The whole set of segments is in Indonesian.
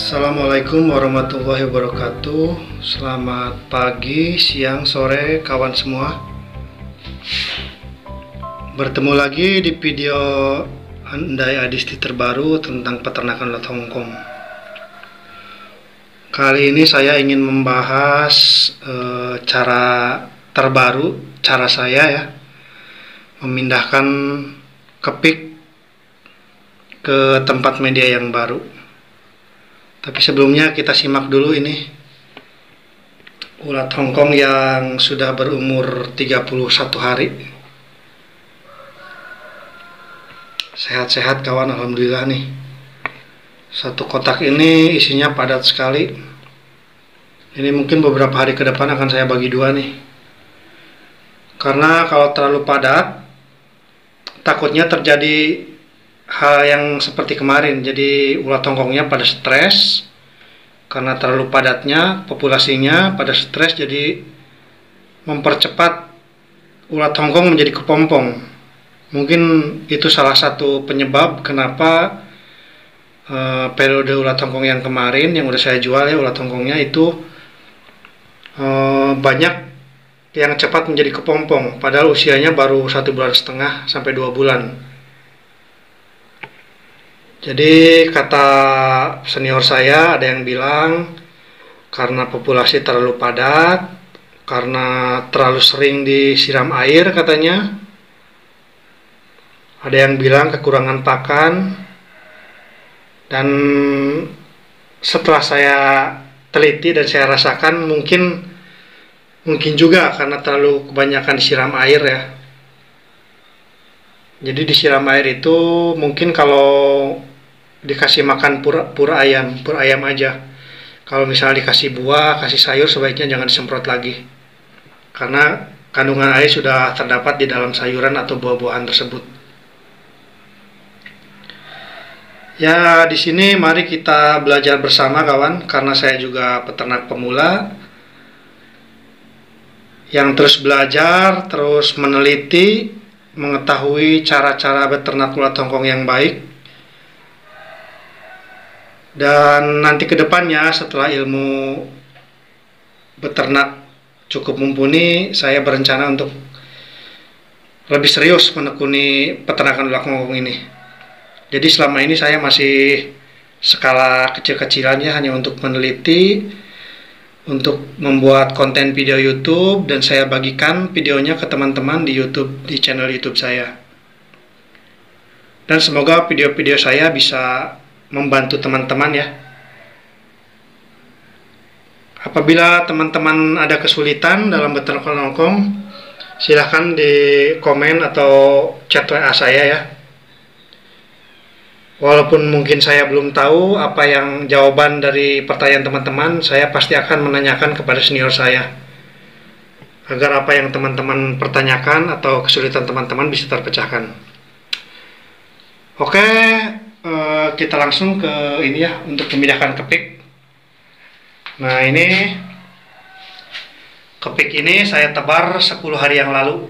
Assalamualaikum warahmatullahi wabarakatuh. Selamat pagi, siang, sore kawan semua. Bertemu lagi di video Andai Adisti terbaru tentang peternakan ulat Hongkong. Kali ini saya ingin membahas cara terbaru, cara saya ya memindahkan kepik ke tempat media yang baru. Tapi sebelumnya kita simak dulu ini ulat Hongkong yang sudah berumur 31 hari. Sehat-sehat kawan, alhamdulillah nih. Satu kotak ini isinya padat sekali. Ini mungkin beberapa hari ke depan akan saya bagi dua nih. Karena kalau terlalu padat, takutnya terjadi hal yang seperti kemarin. Jadi ulat Hongkongnya pada stres karena terlalu padatnya populasinya, pada stres jadi mempercepat ulat Hongkong menjadi kepompong. Mungkin itu salah satu penyebab kenapa periode ulat Hongkong yang kemarin yang udah saya jual ya, ulat Hongkongnya itu banyak yang cepat menjadi kepompong padahal usianya baru 1,5 bulan sampai 2 bulan. Jadi kata senior saya, ada yang bilang karena populasi terlalu padat, karena terlalu sering disiram air katanya. Ada yang bilang kekurangan pakan. Dan setelah saya teliti dan saya rasakan mungkin juga karena terlalu kebanyakan disiram air ya. Jadi disiram air itu mungkin kalau dikasih makan pur ayam aja. Kalau misalnya dikasih buah, kasih sayur, sebaiknya jangan disemprot lagi. Karena kandungan air sudah terdapat di dalam sayuran atau buah-buahan tersebut. Ya, di sini mari kita belajar bersama kawan, karena saya juga peternak pemula yang terus belajar, terus meneliti, mengetahui cara-cara beternak ulat Hongkong yang baik. Dan nanti ke depannya setelah ilmu beternak cukup mumpuni, saya berencana untuk lebih serius menekuni peternakan ulat Hongkong ini. Jadi selama ini saya masih skala kecil-kecilan ya, hanya untuk meneliti, untuk membuat konten video YouTube, dan saya bagikan videonya ke teman-teman di YouTube, di channel YouTube saya. Dan semoga video-video saya bisa membantu teman-teman ya. Apabila teman-teman ada kesulitan dalam beternak ulat Hongkong, silahkan di komen atau chat WA saya ya. Walaupun mungkin saya belum tahu apa yang jawaban dari pertanyaan teman-teman, saya pasti akan menanyakan kepada senior saya agar apa yang teman-teman pertanyakan atau kesulitan teman-teman bisa terpecahkan. Oke, kita langsung ke ini ya, untuk memindahkan kepik. Nah, ini kepik ini saya tebar 10 hari yang lalu.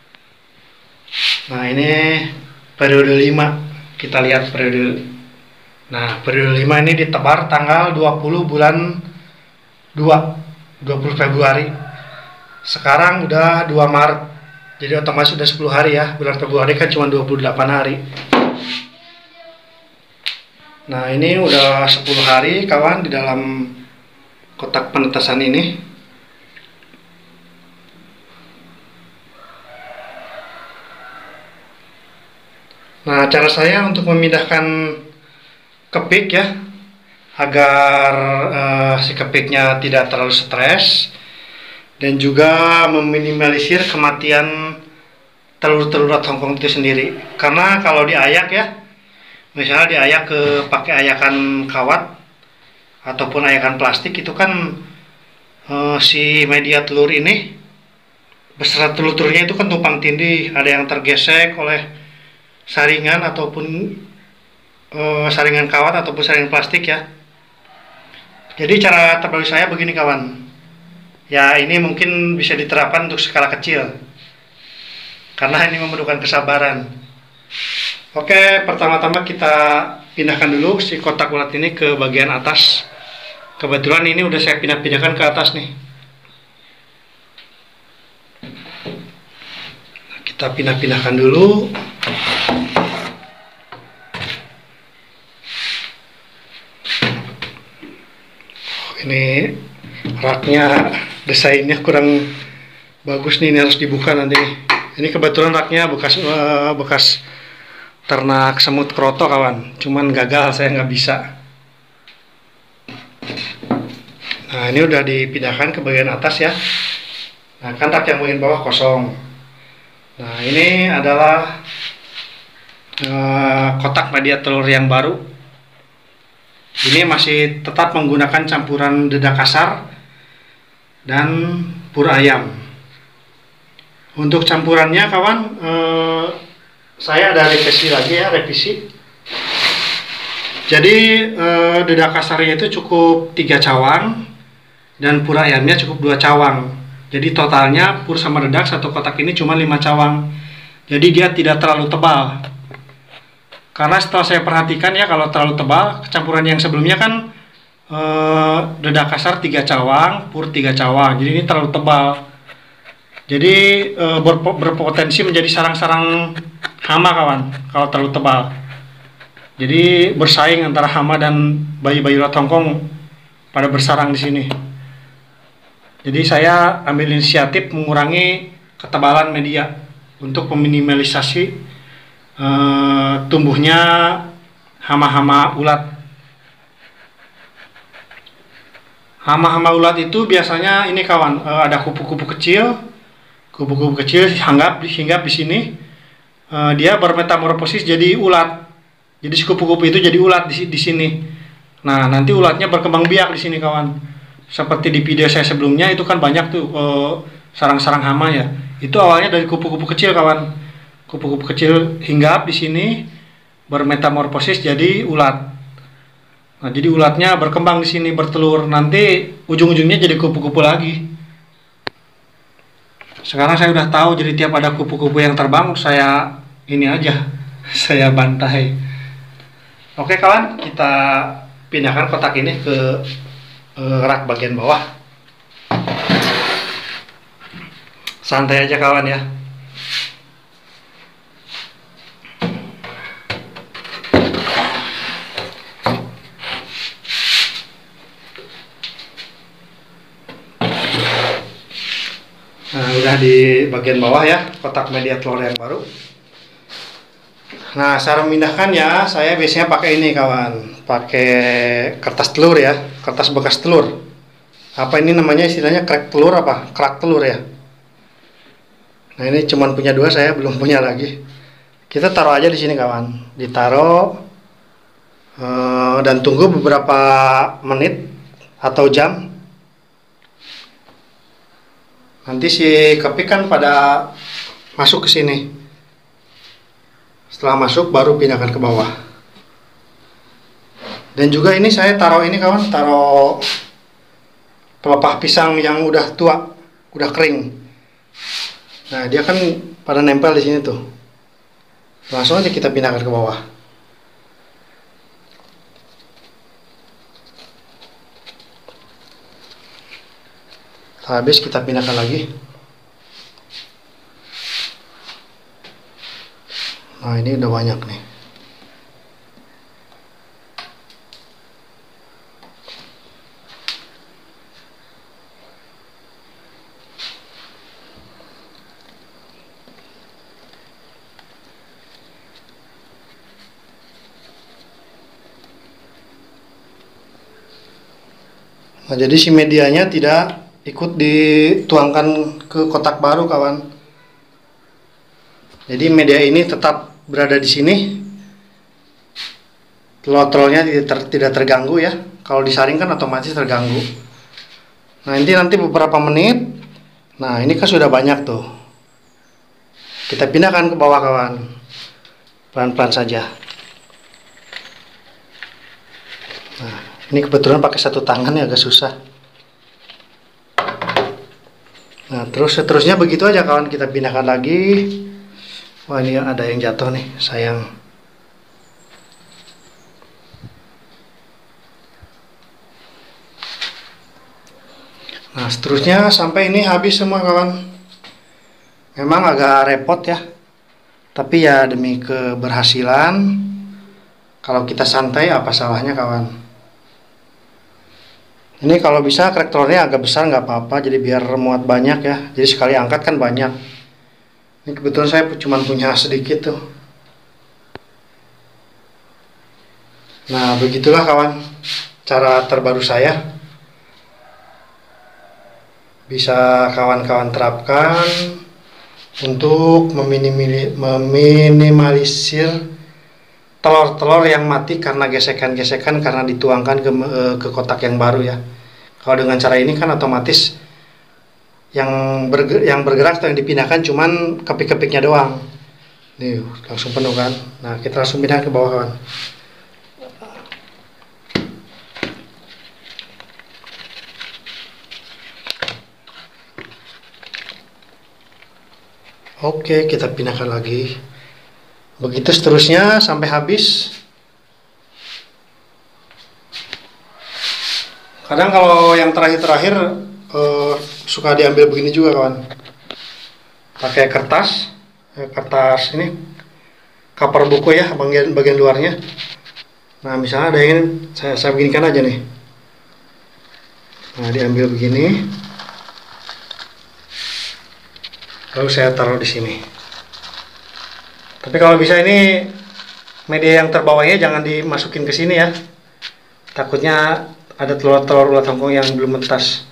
Nah, ini periode 5. Kita lihat periode. Nah, periode 5 ini ditebar tanggal 20 bulan 2, 20 Februari. Sekarang udah 2 Maret. Jadi otomatis sudah 10 hari ya. Bulan Februari kan cuma 28 hari. Nah, ini udah 10 hari kawan di dalam kotak penetasan ini. Nah, cara saya untuk memindahkan kepik ya, agar si kepiknya tidak terlalu stres dan juga meminimalisir kematian telur-telur ulat Hongkong itu sendiri. Karena kalau diayak ya, misalnya diayak pakai ayakan kawat ataupun ayakan plastik, itu kan si media telur ini beserta telur-telurnya itu kan tumpang tindih, ada yang tergesek oleh saringan ataupun saringan kawat ataupun saringan plastik ya. Jadi cara terbaru saya begini kawan. Ya, ini mungkin bisa diterapkan untuk skala kecil karena ini memerlukan kesabaran. Oke, pertama-tama kita pindahkan dulu si kotak ulat ini ke bagian atas. Kebetulan ini udah saya pindahkan ke atas nih. Kita pindahkan dulu. Ini raknya desainnya kurang bagus nih, ini harus dibuka nanti. Ini kebetulan raknya bekas ternak semut kroto kawan, cuman gagal, saya nggak bisa. Nah ini udah dipindahkan ke bagian atas ya. Nah kan rak yang bagian bawah kosong. Nah ini adalah kotak media telur yang baru. Ini masih tetap menggunakan campuran dedak kasar dan pur ayam. Untuk campurannya kawan, saya ada revisi lagi ya, revisi. Jadi dedak kasarnya itu cukup 3 cawang dan pur ayamnya cukup 2 cawang. Jadi totalnya pur sama dedak satu kotak ini cuma 5 cawang. Jadi dia tidak terlalu tebal. Karena setelah saya perhatikan ya, kalau terlalu tebal, campuran yang sebelumnya kan dedak kasar 3 cawang, pur 3 cawang. Jadi ini terlalu tebal. Jadi berpotensi menjadi sarang-sarang hama kawan kalau terlalu tebal. Jadi bersaing antara hama dan bayi-bayi ulat Hongkong pada bersarang di sini. Jadi saya ambil inisiatif mengurangi ketebalan media untuk meminimalisasi tumbuhnya hama-hama ulat. Hama-hama ulat itu biasanya ini kawan, ada kupu-kupu kecil hinggap di sini. Dia bermetamorfosis jadi ulat. Jadi si kupu-kupu itu jadi ulat di sini. Nah nanti ulatnya berkembang biak di sini kawan. Seperti di video saya sebelumnya itu kan banyak tuh sarang-sarang hama ya. Itu awalnya dari kupu-kupu kecil kawan. Kupu-kupu kecil hinggap di sini, bermetamorfosis jadi ulat. Nah, jadi ulatnya berkembang di sini, bertelur. Nanti ujung-ujungnya jadi kupu-kupu lagi. Sekarang saya udah tahu, jadi tiap ada kupu-kupu yang terbang, saya ini aja, saya bantai. Oke kawan, kita pindahkan kotak ini ke rak bagian bawah. Santai aja kawan ya. Nah, udah di bagian bawah ya, kotak media telur yang baru. Nah, cara memindahkannya, saya biasanya pakai ini kawan, pakai kertas telur ya, kertas bekas telur. Apa ini namanya istilahnya kerak telur apa? Kerak telur ya. Nah, ini cuman punya 2, saya belum punya lagi. Kita taruh aja di sini kawan, ditaruh dan tunggu beberapa menit atau jam. Nanti si kepik kan pada masuk ke sini. Setelah masuk baru pindahkan ke bawah. Dan juga ini saya taruh ini kawan, taruh pelepah pisang yang udah tua, udah kering. Nah, dia kan pada nempel di sini tuh. Langsung aja kita pindahkan ke bawah. Habis kita pindahkan lagi. Nah ini udah banyak nih. Nah jadi si medianya tidak ikut dituangkan ke kotak baru kawan. Jadi media ini tetap berada di sini. Telur-telurnya tidak terganggu ya. Kalau disaring kan otomatis terganggu. Nah nanti beberapa menit. Nah ini kan sudah banyak tuh. Kita pindahkan ke bawah kawan. Pelan-pelan saja. Nah ini kebetulan pakai satu tangan ya, agak susah. Nah terus seterusnya begitu aja kawan, kita pindahkan lagi. Wah ini ada yang jatuh nih, sayang. Nah, seterusnya sampai ini habis semua kawan. Memang agak repot ya, tapi ya demi keberhasilan. Kalau kita santai apa salahnya kawan. Ini kalau bisa kolektornya agak besar nggak apa-apa, jadi biar muat banyak ya. Jadi sekali angkat kan banyak. Ini kebetulan saya cuma punya sedikit tuh. Nah, begitulah kawan cara terbaru saya. Bisa kawan-kawan terapkan untuk meminimalisir telur-telur yang mati karena gesekan-gesekan karena dituangkan ke kotak yang baru ya. Kalau dengan cara ini kan otomatis yang bergerak atau yang dipindahkan cuman kepik-kepiknya doang. Nih langsung penuh kan. Nah kita langsung pindah ke bawah kawan. Oke, kita pindahkan lagi. Begitu seterusnya sampai habis. Kadang kalau yang terakhir-terakhir suka diambil begini juga kawan. Pakai kertas ini cover buku ya, bagian luarnya. Nah, misalnya ada yang saya beginikan aja nih. Nah, diambil begini. Lalu saya taruh di sini. Tapi kalau bisa ini media yang terbawahnya jangan dimasukin ke sini ya. Takutnya ada telur-telur ulat hongkong yang belum mentas.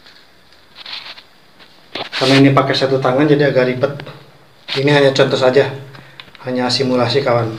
Karena ini pakai satu tangan jadi agak ribet. Ini hanya contoh saja, hanya simulasi kawan.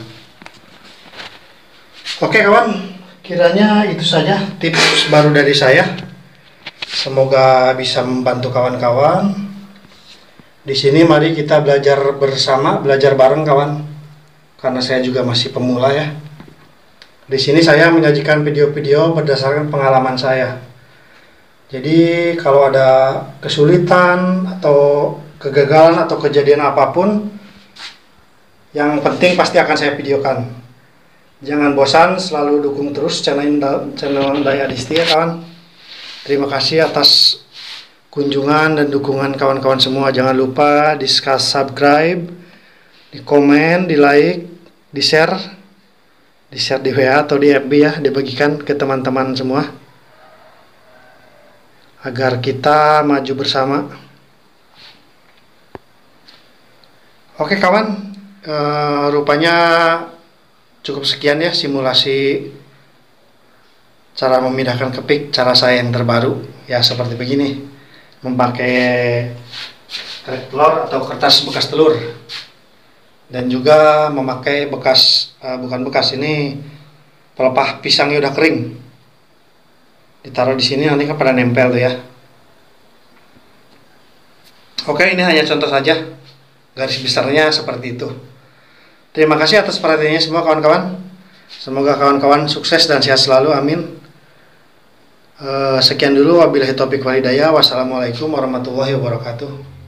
Oke kawan, kiranya itu saja tips baru dari saya. Semoga bisa membantu kawan-kawan. Di sini mari kita belajar bersama, belajar bareng kawan. Karena saya juga masih pemula ya. Di sini saya menyajikan video-video berdasarkan pengalaman saya. Jadi kalau ada kesulitan atau kegagalan atau kejadian apapun, yang penting pasti akan saya videokan. Jangan bosan, selalu dukung terus channel Dai Adisti ya kawan. Terima kasih atas kunjungan dan dukungan kawan-kawan semua. Jangan lupa di subscribe, di komen, di like, di share di WA atau di FB ya, dibagikan ke teman-teman semua agar kita maju bersama. Oke kawan, rupanya cukup sekian ya simulasi cara memindahkan kepik, cara saya yang terbaru ya seperti begini. Memakai telur atau kertas bekas telur dan juga memakai bukan bekas ini pelepah pisangnya udah kering, ditaruh di sini nanti kan pada nempel tuh ya. Oke, ini hanya contoh saja, garis besarnya seperti itu. Terima kasih atas perhatiannya semua kawan-kawan. Semoga kawan-kawan sukses dan sehat selalu, amin. Sekian dulu, wabillahi taufiq wal hidayah. Wassalamualaikum warahmatullahi wabarakatuh.